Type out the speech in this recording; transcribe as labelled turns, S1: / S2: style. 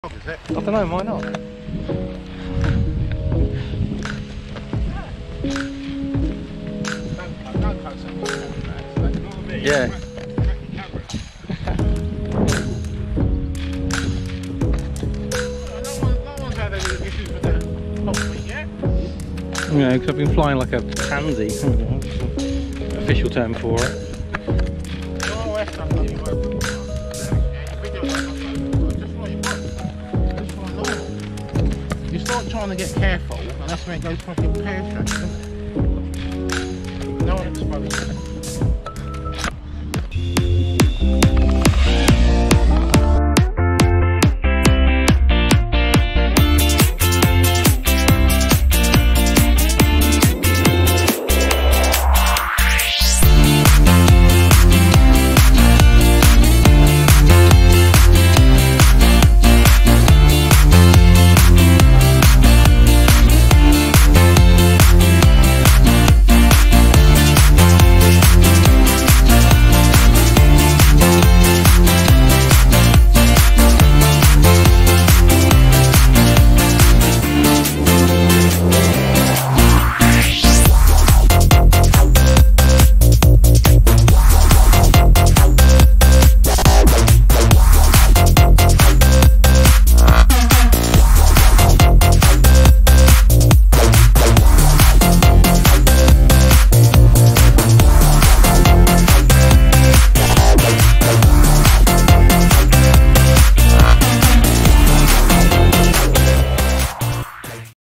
S1: Is it?
S2: I don't know, why not? Yeah.
S1: No one's had any issues with that cockpit yet.
S2: Yeah, because I've been flying like a pansy. Official term for it.
S1: You start trying to get careful, and that's when it goes fucking pear-shaped, doesn't it? No one exposed.